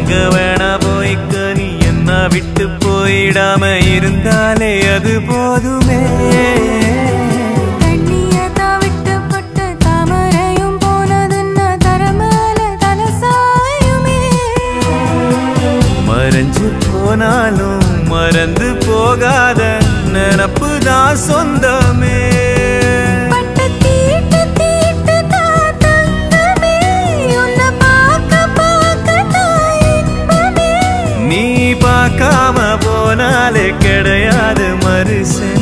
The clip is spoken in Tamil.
எங்க வேணா போய்க்க நீ என்ன விட்டு போயிடாம இருந்தாலே அது போதுமே மறைஞ்சு போனாலும் மறந்து போகாத நினப்பு தான் சொந்தமே நீ பார்க்காம போனாலே கிடையாது மறுசே